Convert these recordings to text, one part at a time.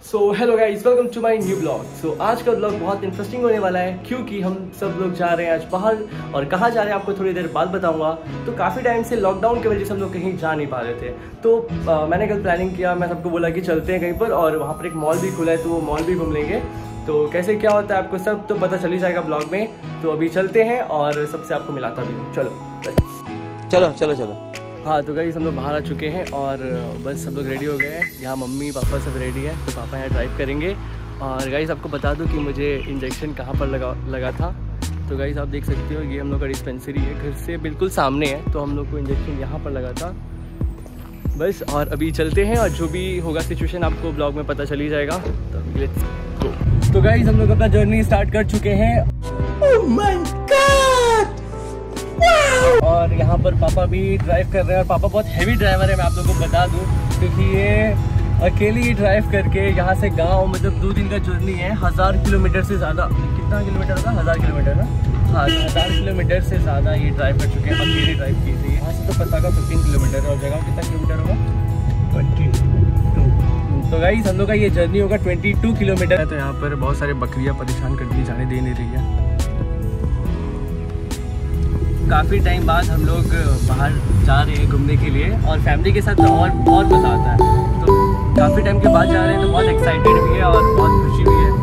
So hello guys, welcome to my new blog. So आज का blog बहुत interesting होने वाला है क्योंकि हम सब लोग जा रहे हैं आज बाहर, और कहाँ जा रहे हैं आपको थोड़ी देर बाद बताऊंगा। तो काफ़ी टाइम से लॉकडाउन की वजह से हम लोग कहीं जा नहीं पा रहे थे, तो मैंने कल प्लानिंग किया, मैं सबको बोला कि चलते हैं कहीं पर, और वहाँ पर एक मॉल भी खुला है तो वो मॉल भी घूम लेंगे। तो कैसे क्या होता है आपको सब तो पता चल ही जाएगा ब्लॉग में। तो अभी चलते हैं और सबसे आपको मिलाता भी हूँ। चलो चलो चलो चलो। हाँ तो गाइस हम लोग बाहर आ चुके हैं और बस सब लोग रेडी हो गए हैं। यहाँ मम्मी पापा सब रेडी है, तो पापा यहाँ ड्राइव करेंगे। और गाइस आपको बता दूँ कि मुझे इंजेक्शन कहाँ पर लगा था। तो गाइस आप देख सकते हो ये हम लोग का डिस्पेंसरी है, घर से बिल्कुल सामने है, तो हम लोग को इंजेक्शन यहाँ पर लगा था बस। और अभी चलते हैं और जो भी होगा सिचुएशन आपको ब्लॉग में पता चल ही जाएगा। तो लेट्स गो। तो गाइस हम लोग अपना जर्नी स्टार्ट कर चुके हैं। Oh my god! और यहाँ पर पापा भी ड्राइव कर रहे हैं, और पापा बहुत हैवी ड्राइवर है, मैं आप लोगों को बता दूँ, क्योंकि ये अकेले ही ड्राइव करके यहाँ से गांव, मतलब 2 दिन का जर्नी है, 1000 किलोमीटर से ज़्यादा। कितना किलोमीटर होगा? 1000 किलोमीटर ना? हाँ 1000 किलोमीटर से ज़्यादा ये ड्राइव कर चुके हैं, अकेले ड्राइव की थी। यहाँ से तो पसाका 15 किलोमीटर है, और जगह कितना किलोमीटर होगा? 22। तो गाइस हम लोग का ये जर्नी होगा 22 किलोमीटर है। तो यहाँ पर बहुत सारे बकरियाँ परेशान करके जाने दे नहीं रही है। काफ़ी टाइम बाद हम लोग बाहर जा रहे हैं घूमने के लिए, और फैमिली के साथ तो और बहुत मज़ा आता है। तो काफ़ी टाइम के बाद जा रहे हैं, तो बहुत एक्साइटेड भी है और बहुत खुशी भी है।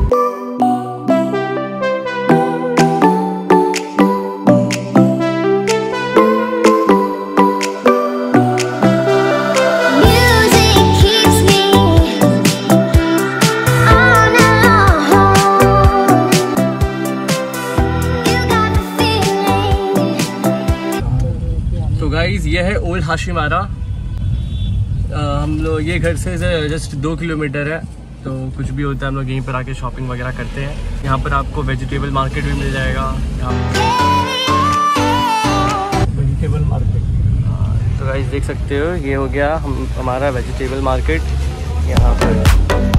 गाइस ये है ओल्ड हाशिमारा। हम लोग ये घर से जस्ट 2 किलोमीटर है, तो कुछ भी होता है हम लोग यहीं पर आके शॉपिंग वगैरह करते हैं। यहाँ पर आपको वेजिटेबल मार्केट भी मिल जाएगा। वेजिटेबल मार्केट तो गाइस देख सकते हो, ये हो गया हमारा वेजिटेबल मार्केट यहाँ पर।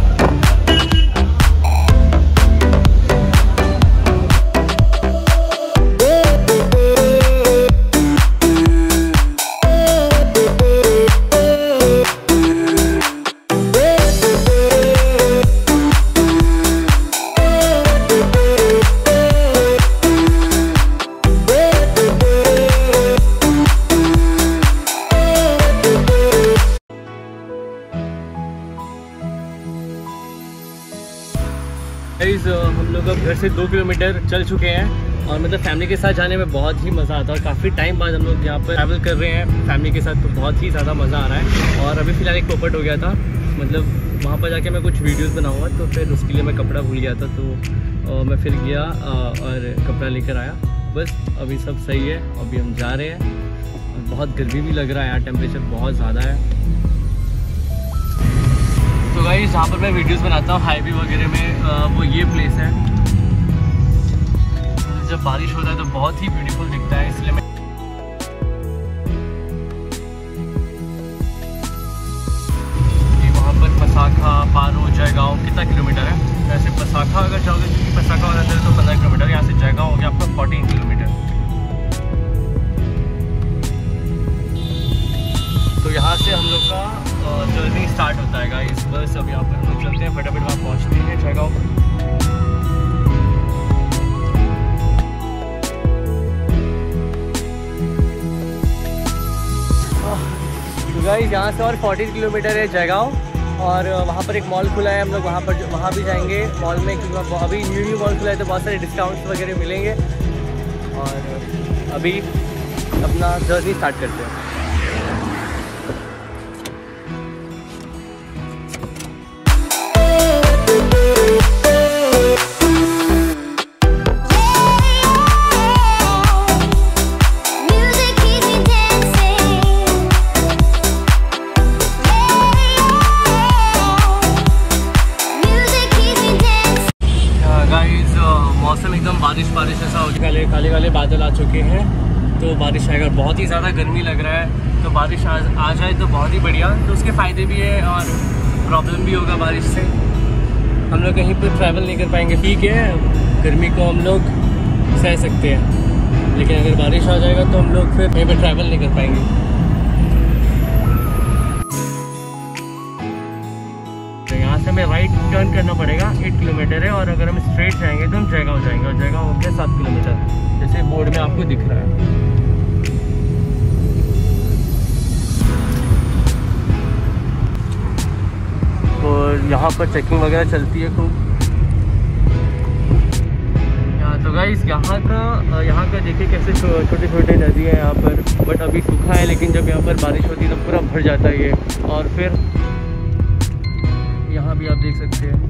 हम लोग अब घर से 2 किलोमीटर चल चुके हैं, और मतलब फैमिली के साथ जाने में बहुत ही मज़ा आता है। और काफ़ी टाइम बाद हम लोग यहाँ पर ट्रैवल कर रहे हैं फैमिली के साथ, तो बहुत ही ज़्यादा मज़ा आ रहा है। और अभी फ़िलहाल एक पोपट हो गया था, मतलब वहाँ पर जाके मैं कुछ वीडियोस बनाऊँगा, तो फिर उसके लिए मैं कपड़ा भूल गया था, तो मैं फिर गया और कपड़ा लेकर आया। बस अभी सब सही है, अभी हम जा रहे हैं। और बहुत गर्मी भी लग रहा है यार, टेम्परेचर बहुत ज़्यादा है। तो गाइस जहाँ पर मैं वीडियोस बनाता हूँ हाईवे वगैरह में, वो ये प्लेस है। जब बारिश होता है तो बहुत ही ब्यूटीफुल दिखता है, इसलिए मैं ये वहाँ पर पसाखा, पारो, जयगांव कितना किलोमीटर है? वैसे पसाखा अगर जाओगे, क्योंकि पसाखा वाला है तो 15 किलोमीटर, यहाँ से जयगांव हो गया आपका 14 किलोमीटर। तो यहाँ से हम लोग का जर्नी स्टार्ट होता है गाइस। बस अब यहाँ पर हम लोग चलते हैं, फटाफट वहाँ पहुँचते हैं जयगांव पर। तो गाइस यहाँ से और 14 किलोमीटर है जयगांव, और वहाँ पर एक मॉल खुला है, हम लोग वहाँ भी जाएंगे मॉल में, क्योंकि अभी न्यू मॉल खुला है तो बहुत सारे डिस्काउंट्स वगैरह मिलेंगे। और अभी अपना जर्नी स्टार्ट करते हैं। मौसम एकदम बारिश ऐसा हो गया, काले काले बादल आ चुके हैं, तो बारिश आएगा। बहुत ही ज़्यादा गर्मी लग रहा है, तो बारिश आ जाए तो बहुत ही बढ़िया। तो उसके फ़ायदे भी है और प्रॉब्लम भी होगा बारिश से। हम लोग कहीं पर ट्रैवल नहीं कर पाएंगे, ठीक है गर्मी को हम लोग सह सकते हैं, लेकिन अगर बारिश आ जाएगा तो हम लोग फिर कहीं पर ट्रैवल नहीं कर पाएंगे। हमें राइट टर्न करना पड़ेगा, 8 किलोमीटर है। और अगर हम स्ट्रेट जाएंगे तो हम जयगांव जाएंगे, और जयगांव हो गया 7 किलोमीटर, जैसे बोर्ड में आपको दिख रहा है। और यहाँ पर चेकिंग वगैरह चलती है खूब। तो गाइस यहाँ का देखिए कैसे छोटे छोटे नदी है यहाँ पर, बट अभी सूखा है, लेकिन जब यहाँ पर बारिश होती है तो पूरा भर जाता है ये। और फिर यहाँ भी आप देख सकते हैं,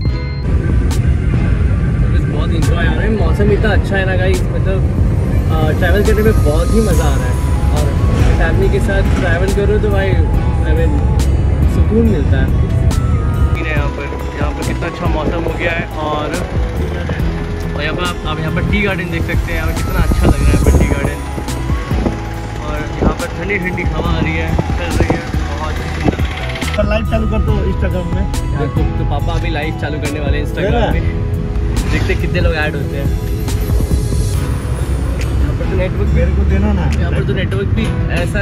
तो बहुत इंजॉय आ रहा है। मौसम इतना अच्छा है ना गाइस, मतलब ट्रैवल करने में बहुत ही मज़ा आ रहा है। और फैमिली के साथ ट्रैवल करो तो भाई आई मीन सुकून मिलता है। यहाँ पर कितना अच्छा मौसम हो गया है। और यहाँ पर आप यहाँ पर टी गार्डन देख सकते हैं, यहाँ पर कितना अच्छा लग रहा है यहाँ पर टी गार्डन। और यहाँ पर ठंडी ठंडी हवा आ रही है, चल रही है, बहुत सुंदर लग रहा है। पर लाइव चालू कर दो इंस्टाग्राम में। तो पापा अभी लाइव चालू करने वाले हैं इंस्टाग्राम में, देखते कितने लोग ऐड होते हैं। यहाँ पर तो नेटवर्क मेरे को देना ना, यहाँ पर तो नेटवर्क भी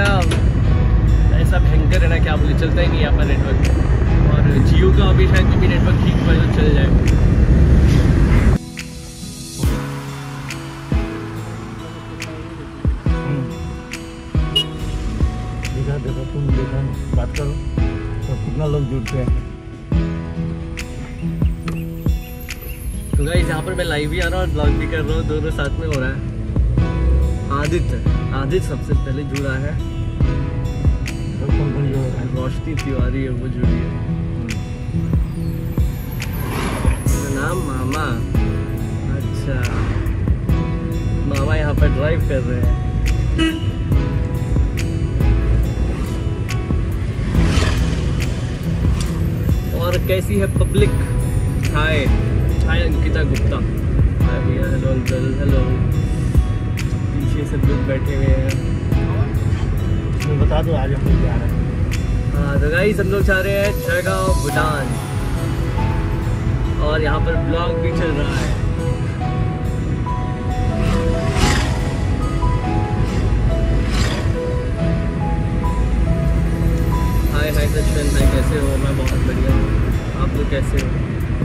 ऐसा भयंकर है ना, क्या बोले, चलता ही नहीं यहाँ पर नेटवर्क। और जियो का अभी शायद भी नेटवर्क ठीक हुआ तो चल जाए। देखो तुम देखो, बात करो तो कितना लोग जुड़ते हैं। तो गाइस यहाँ पर मैं लाइव भी आ रहा हूँ और ब्लॉग भी कर रहा हूँ, दोनों साथ में हो रहा है। आदित्य सबसे पहले जुड़ा है, रोशनी तिवारी है वो जुड़ी है। नाम मामा, अच्छा मामा यहाँ पर ड्राइव कर रहे हैं। और कैसी है public? Hi Ankita Gupta, hi भैया, हेलो अंकल, हेलो। पीछे सब लोग बैठे हुए हैं। बता दो आज हम लोग जा रहे हैं। हाँ तो गाइस हम लोग जा रहे हैं जयगांव भूटान, और यहाँ पर ब्लॉग भी चल रहा है। हाय सचिन भाई, कैसे हो? मैं बहुत बढ़िया हूँ, आप लोग कैसे हो?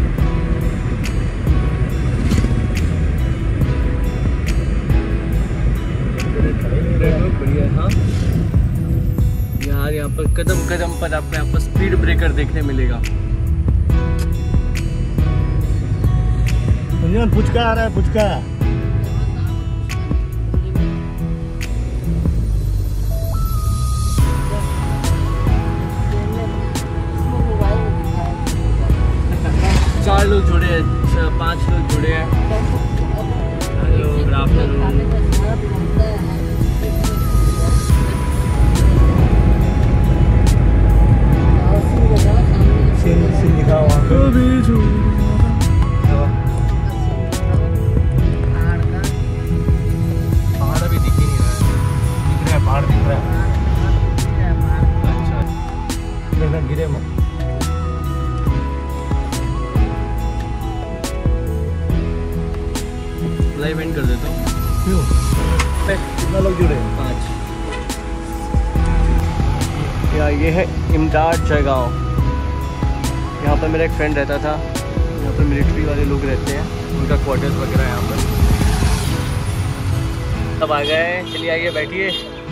बढ़िया। हाँ यार यहाँ पर कदम कदम पर आपको यहाँ पर स्पीड ब्रेकर देखने मिलेगा। पुचका आ रहा है, पुचका। चार लोग जुड़े हैं, 5 लोग जुड़े हैं। Hello, good afternoon. सीन दिखा वहाँ पे। पहाड़ अभी दिख ही नहीं रहा है। दिख रहा है, पहाड़ दिख रहा है। अच्छा गिरे मत। लाइव एंड कर देता हूँ। क्यों? कितना लोग जुड़े? 5। या ये है इमदाद जयगांव। यहाँ पर मेरा एक फ्रेंड रहता था, यहाँ पर मिलिट्री वाले लोग रहते हैं, उनका क्वार्टर्स वगैरह यहाँ पर। सब आ गए हैं, चलिए आइए बैठिए।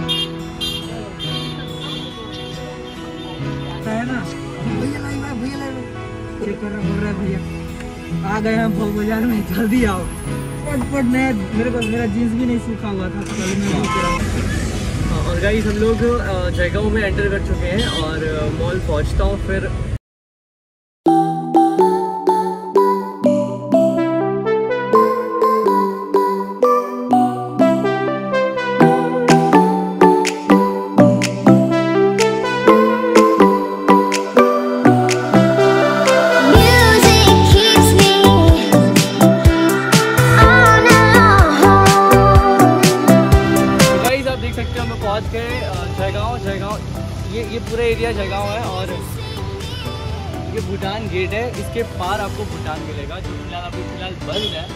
आ गए हम भोग बाजार में, जल्दी आओ फटफट। मेरा जीन्स भी नहीं सूखा हुआ था, कल मैं। और गाइस हम लोग जयगांव में एंटर कर चुके हैं और मॉल पहुंचता हूँ फिर। जयगांव ये पूरा एरिया जयगांव है, और ये भूटान गेट है। इसके पार आपको भूटान मिलेगा, जो फिलहाल बंद है।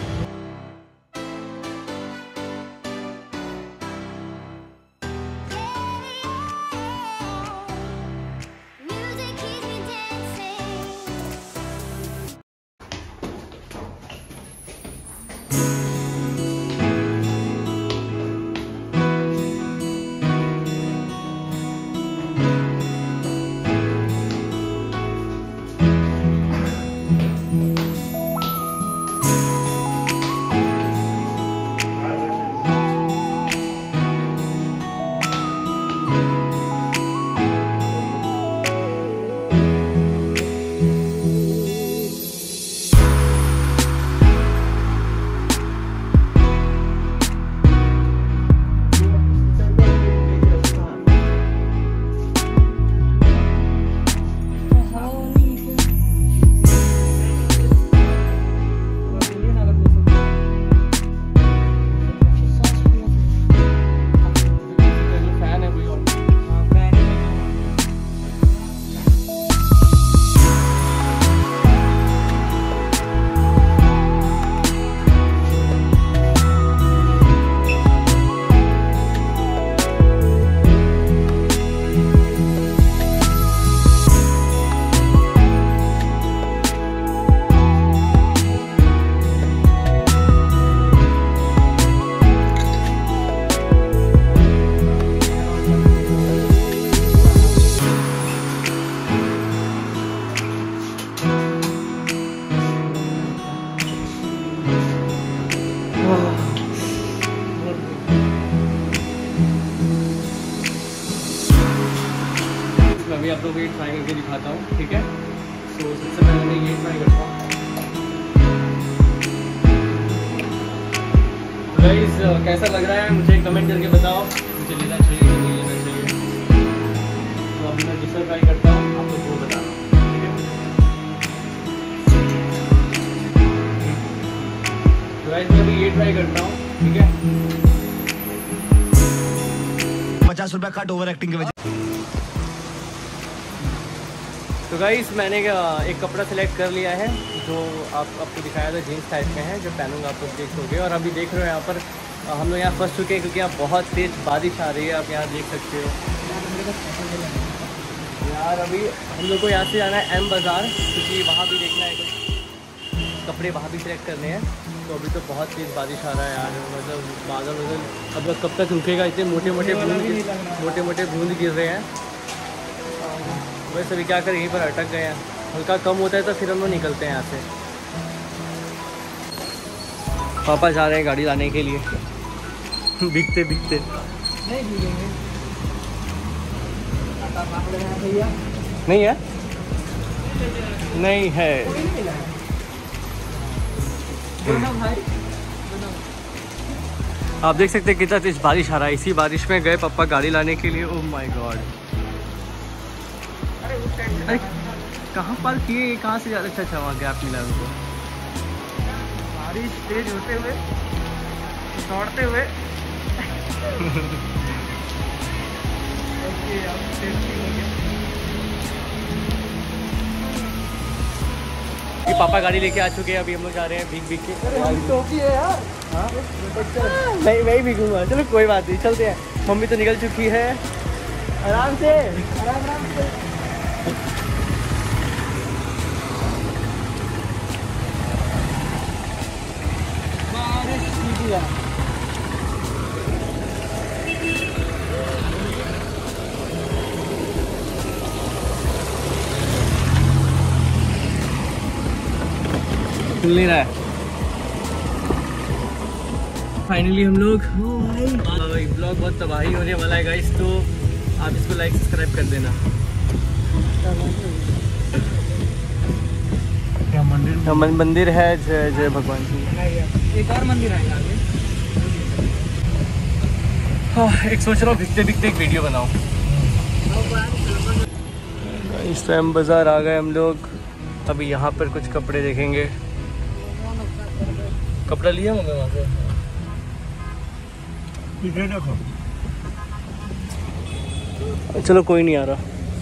करके दिखाता हूँ, ठीक है। तो सबसे पहले मैं ये ट्राई करता हूँ। गाइस कैसा लग रहा है मुझे कमेंट करके बताओ, मुझे लेना चाहिए कि नहीं लेना चाहिए। तो अभी मैं दूसरा ट्राई करता हूँ, आप लोग वो बताना, ठीक है। तो गाइस मैं अभी ये ट्राई करता हूँ, ठीक है। 50 रुपया कट ओवर एक्टिंग की वजह। तो गाइस मैंने एक कपड़ा सिलेक्ट कर लिया है जो आपको दिखाया था, जीन्स टाइप में है, जो पहनूंगा आप लोग देखोगे। और अभी देख रहे हो यहाँ पर हम लोग यहाँ फंस चुके हैं क्योंकि यहाँ बहुत तेज़ बारिश आ रही है, आप यहाँ देख सकते हो यार। अभी हम लोग को यहाँ से जाना है M बाज़ार, क्योंकि वहाँ भी देखना है, कुछ कपड़े वहाँ भी सिलेक्ट करने हैं। तो अभी तो बहुत तेज़ बारिश आ रहा है यार, मतलब बादल अब कब तक रुकेगा, इतने मोटे मोटे बूंद गिर रहे हैं। वैसे अभी क्या करें, यहीं पर अटक गए हैं। हल्का कम होता है तो फिर हम लोग निकलते हैं यहाँ से। पापा जा रहे हैं गाड़ी लाने के लिए बिकते नहीं भूलेंगे भैया, नहीं है, नहीं है भाई। आप देख सकते हैं कितना तेज बारिश आ रहा है। इसी बारिश में गए पापा गाड़ी लाने के लिए। ओह माय गॉड, अरे कहाँ पार्क किए, कहाँ से ज़्यादा अच्छा वहाँ गैप मिला उनको। बारिश तेज होते हुए दौड़ते हुए कि पापा गाड़ी लेके आ चुके हैं, अभी हम लोग जा रहे हैं भीग के। टोपी है यार। हाँ मैं ही भीगूंगा, चलो कोई बात नहीं, चलते हैं। मम्मी तो निकल चुकी है, आराम से आराम से। बारिश सीधी है। मिल नहीं रहा है। फाइनली हम लोग ब्लॉग बहुत तबाही होने वाला है गाइस, तो आप इसको लाइक सब्सक्राइब कर देना। क्या मंदिर? मंदिर है जय जय भगवान की। एक और मंदिर है आगे। हाँ, एक सोच रहा हूँ भिगते एक वीडियो बनाऊँ। इस टाइम बाज़ार आ गए हम लोग, अभी यहाँ पर कुछ कपड़े देखेंगे। कपड़ा लिया होंगे वहाँ से, पीछे देखो। चलो कोई नहीं आ रहा।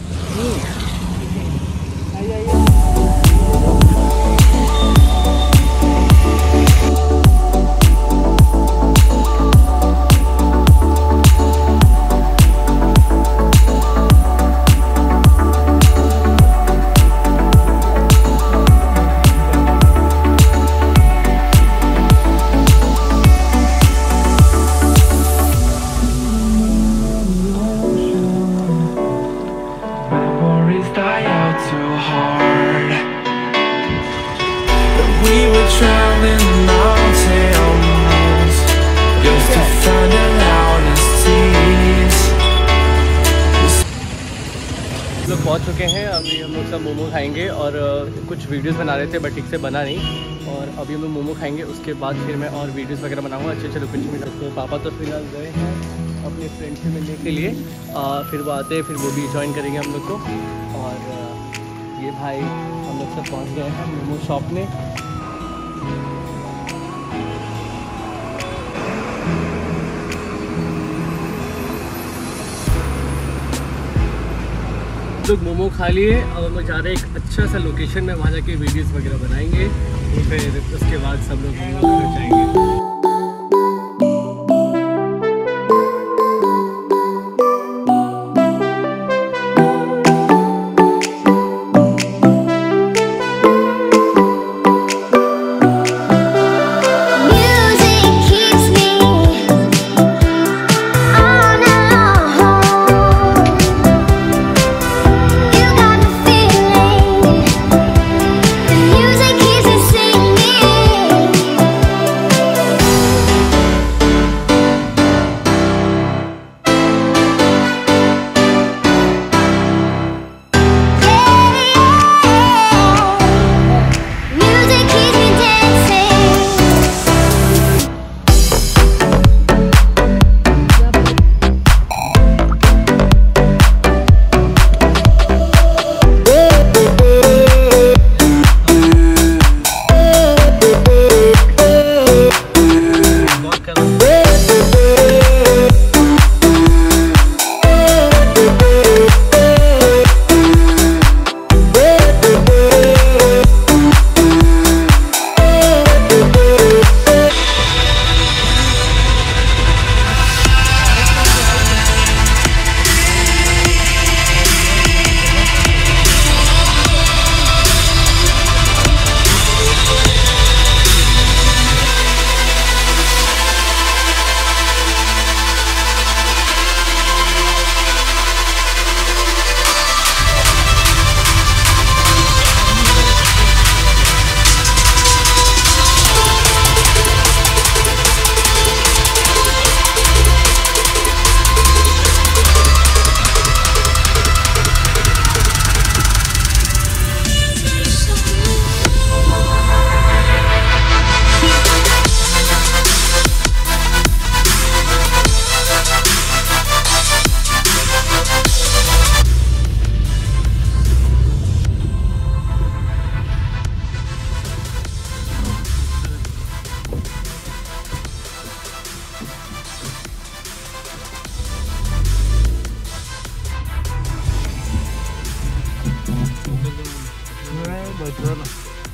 लोग पहुंच चुके हैं, अभी हम लोग सब मोमो खाएंगे और कुछ वीडियोस बना रहे थे बट ठीक से बना नहीं। और अभी हम लोग मोमो खाएंगे, उसके बाद फिर मैं और वीडियोस वगैरह बनाऊंगा अच्छे लोकेशन में। तो पापा तो फिलहाल गए हैं अपने फ्रेंड से मिलने के लिए, फिर वो आते हैं, फिर वो भी ज्वाइन करेंगे हम लोग को। और ये भाई हम लोग सब पहुँच गए हैं मोमो शॉप में। लोग मोमो खा लिए, अब हम लोग जा रहे हैं एक अच्छा सा लोकेशन में, वहाँ जाके वीडियोस वगैरह बनाएंगे, फिर उसके बाद सब लोग मोमो खाने जाएंगे।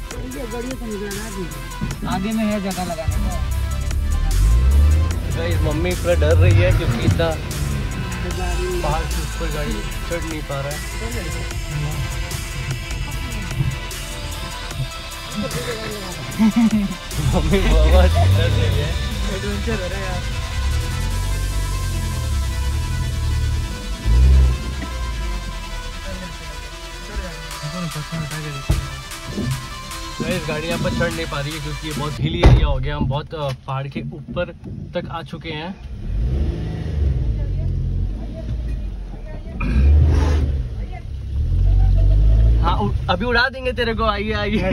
आगे में है जगह लगाने का। गाइस मम्मी थोड़ा डर रही है क्योंकि इतना पहाड़ के ऊपर गाड़ी चढ़ नहीं पा रहा है। मम्मी बहुत डर रही है। एडवेंचर हो रहा है यार। गाइस गाड़ी यहाँ पर चढ़ नहीं पा रही है क्योंकि ये बहुत हिली एरिया हो गया। हम बहुत पहाड़ के ऊपर तक आ चुके हैं। हाँ अभी उड़ा देंगे तेरे को। आइए आइए।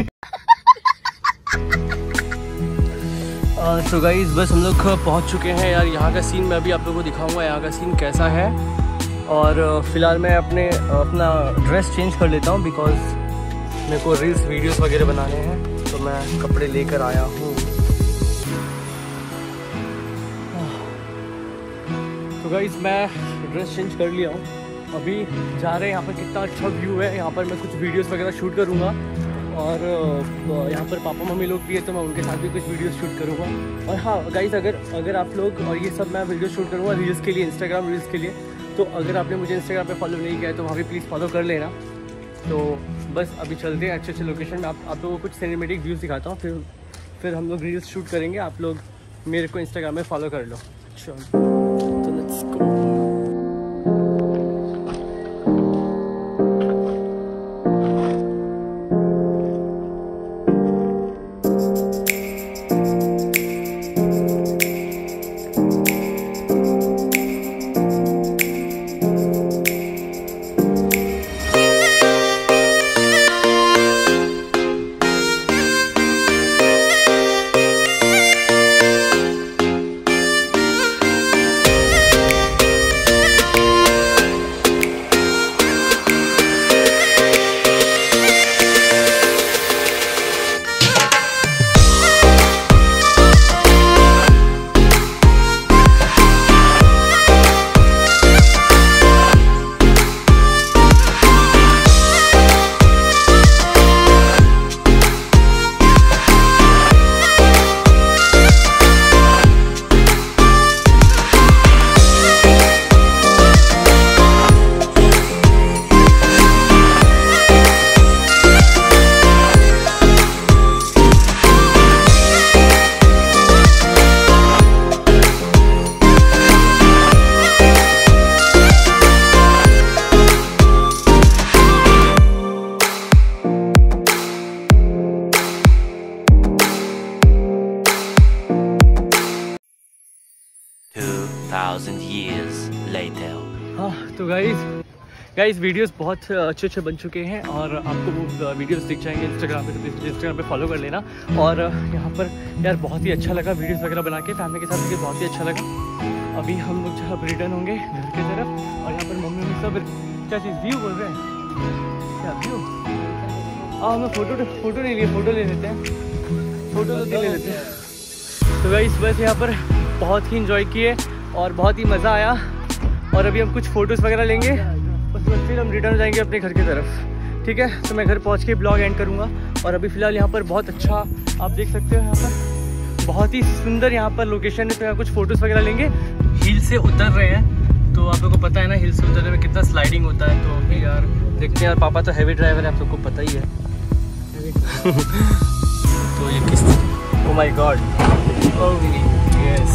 तो गाइस बस हम लोग पहुँच चुके हैं यार। यहाँ का सीन मैं अभी आप लोगों को दिखाऊंगा यहाँ का सीन कैसा है। और फ़िलहाल मैं अपना ड्रेस चेंज कर लेता हूँ बिकॉज़ मेरे को रील्स वीडियोस वगैरह बनाने हैं, तो मैं कपड़े लेकर आया हूँ। तो गाइस मैं ड्रेस चेंज कर लिया हूँ। अभी जा रहे हैं। यहाँ पर कितना अच्छा व्यू है। यहाँ पर मैं कुछ वीडियोस वगैरह शूट करूँगा और यहाँ पर पापा मम्मी लोग भी है तो मैं उनके साथ भी कुछ वीडियोस शूट करूँगा। और हाँ गाइस अगर आप लोग और ये सब मैं वीडियो शूट करूँगा रील्स के लिए, इंस्टाग्राम रील्स के लिए। तो अगर आपने मुझे इंस्टाग्राम पे फॉलो नहीं किया है तो वहाँ भी प्लीज़ फॉलो कर लेना। तो बस अभी चलते हैं अच्छे लोकेशन में। आप लोगों को कुछ सिनेमेटिक व्यूज़ दिखाता हूँ, फिर हम लोग रील्स शूट करेंगे। आप लोग मेरे को इंस्टाग्राम में फॉलो कर लो। चलो तो लेट्स गो। हाँ तो गाइस वीडियोस बहुत अच्छे बन चुके हैं और आपको वो वीडियोस दिख जाएंगे इंस्टाग्राम पे, तो प्लीज़ इंस्टाग्राम पे फॉलो कर लेना। और यहाँ पर यार बहुत ही अच्छा लगा वीडियोस वगैरह बना के फैमिली के साथ, मुझे बहुत ही अच्छा लगा। अभी हम लोग जब रिटर्न होंगे घर की तरफ और यहाँ पर मम्मी सब क्या चीज़ व्यू बोल रहे हैं, क्या व्यू? हमें फ़ोटो नहीं लिए, फ़ोटो ले लेते हैं, फ़ोटो तो ले लेते हैं। तो गाइस बस यहाँ पर बहुत ही इंजॉय किए और बहुत ही मज़ा आया। और अभी हम कुछ फ़ोटोज़ वगैरह लेंगे, उसके बाद फिर हम रिटर्न हो जाएंगे अपने घर की तरफ। ठीक है, तो मैं घर पहुँच के ब्लॉग एंड करूँगा। और अभी फ़िलहाल यहाँ पर बहुत अच्छा आप देख सकते हो, यहाँ पर बहुत ही सुंदर यहाँ पर लोकेशन है। तो यहाँ कुछ फ़ोटोज़ वगैरह लेंगे। हिल से उतर रहे हैं तो आप लोग को पता है ना हिल से उतरने में कितना स्लाइडिंग होता है। तो अभी यार देखते हैं यार, पापा तो हैवी ड्राइवर है, आप लोग को पता ही है। तो ये किस, ओह माय गॉड, यस,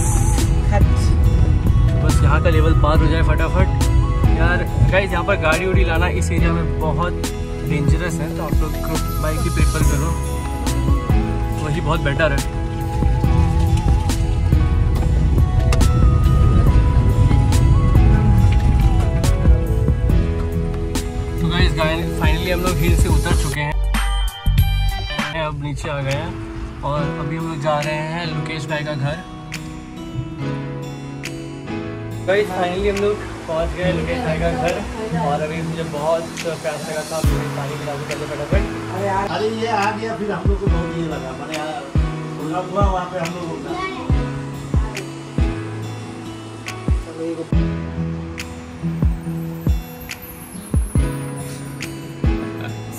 बस यहाँ का लेवल पार हो जाए फटाफट। यार गाइस यहाँ पर गाड़ी उड़ी लाना इस एरिया में बहुत डेंजरस है, तो आप लोग बाइक ही प्रेफर करो, वही बहुत बेटर है। तो गाइस फाइनली हम लोग हिल से उतर चुके हैं, अब नीचे आ गए हैं और अभी हम लोग जा रहे हैं लुकेश भाई का घर। गाइस फाइनली हम लोग पहुंच गए लुकेश भाई का घर और अभी मुझे बहुत प्यास लगा था, मुझे पानी पिला दो पहले फटाफट। अरे ये आ गया, फिर हम लोग को बहुत ये लगा, मैंने हुआ वहाँ पे हम लोग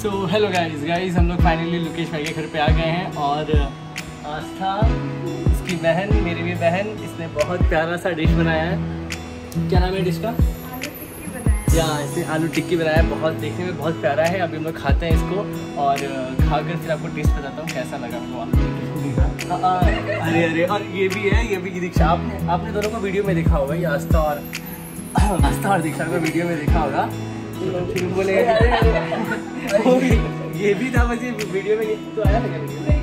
सो हेलो गाइस हम लोग फाइनली लोकेश भाई के घर पे आ गए हैं और आस्था इसकी बहन, मेरी भी बहन, इसने बहुत प्यारा सा डिश बनाया है। क्या नाम है डिश का? या इसने आलू टिक्की बनाया है, बहुत देखने में बहुत प्यारा है। अभी हम लोग खाते हैं इसको और खाकर फिर आपको टेस्ट बताता हूँ कैसा लगा हमको आलू टिक्की। अरे और ये भी दीक्षा, आपने दोनों को वीडियो में देखा होगा, ये आस्था और दीक्षा को वीडियो में देखा होगा। फिर बोले ये भी था, बस ये वीडियो में तो आया था क्या?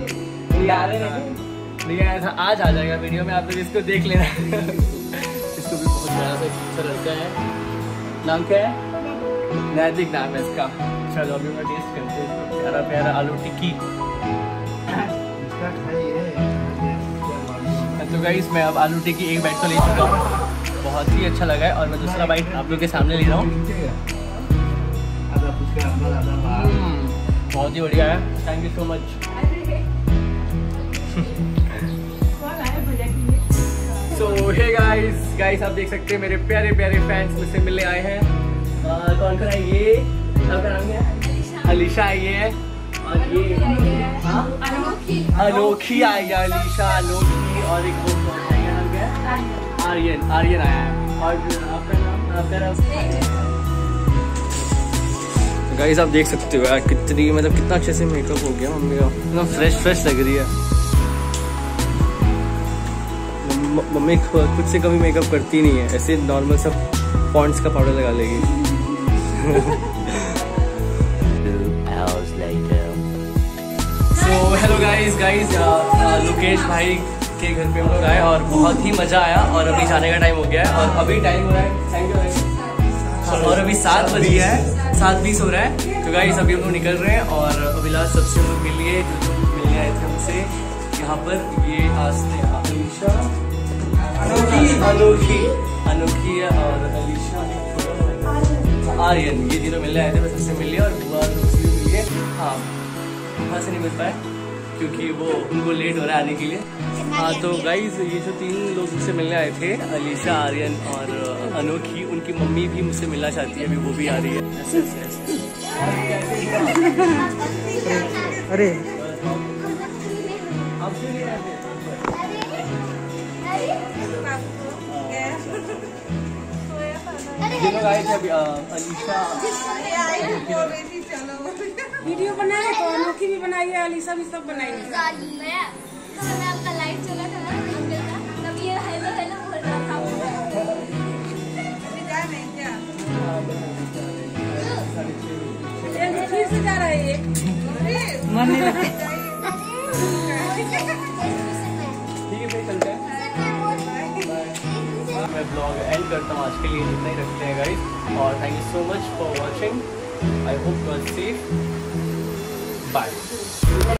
नहीं आया था, आज आ जाएगा वीडियो में, आप लोग इसको देख लेना। इसको भी बहुत प्यारा सा अच्छा लड़का है। नाम क्या है? नैतिक नाम है इसका। चलो अभी मैं टेस्ट करते हैं प्यारा प्यारा आलू टिक्की। तो गाइस मैं अब आलू टिक्की एक बाइट तो ले चुका हूँ, बहुत ही अच्छा लगा है और मैं दूसरा बाइट आप लोग के सामने ले रहा हूँ। बहुत ही बढ़िया है, thank you so much. So hey guys आप देख सकते हैं मेरे प्यारे प्यारे फैंस मुझसे मिलने आए हैं। कौन कौन है ये? आपका नाम क्या है? अलीशा आई है और ये अनोखी आई है, अलीशा, अनोखी और एक वो कौन है, नाम क्या है? आर्यन आया है। और आपका नाम? गाइस आप देख सकते हो यार कितनी मतलब कितना अच्छे से मेकअप हो गया मम्मी का, एकदम फ्रेश लग रही है। मम्मी खुद से कभी मेकअप करती नहीं है, ऐसे नॉर्मल सब पॉन्ड्स का पाउडर लगा लेगी। सो हेलो गाइस लोकेश भाई के घर पे हम लोग आए और बहुत ही मज़ा आया और अभी जाने का टाइम हो गया है और अभी टाइम हो रहा है, थैंक यू, और अभी 7 बज गया है, 7:20 हो रहा है। तो गाइस अभी हम लोग निकल रहे हैं और अभिलाष सबसे हम लोग मिलिए जो मिलने आए थे हमसे यहाँ पर। ये आस्था, अलीशा, अनोखी और अलीशा, आर्यन, ये तीनों मिलने आए थे, बस सबसे मिल लिया और बुआ लोग से भी मिल गए। हाँ वहाँ से नहीं मिल पाए क्योंकि वो उनको लेट हो रहा है आने के लिए। हाँ तो गाइस ये जो 3 लोग मुझसे मिलने आए थे, अलीशा, आर्यन और अनोखी, उनकी मम्मी भी मुझसे मिलना चाहती है, अभी वो भी आ रही है। अरे लोग आए थे अभी, अलीशा वीडियो बनाए तो अनोखी भी बनाई है, अलीशा भी सब बनाई है। आपका लाइव चला था ना तब ये हेलो हेलो बोल रहा था। फिर से जा रहा है ये मन नहीं लगता। ठीक है भाई चलते हैं। मैं ब्लॉग एंड करता हूँ आज के लिए, इतना ही रखते हैं गाइस और thank you so much for watching. I hope you are safe. Bye.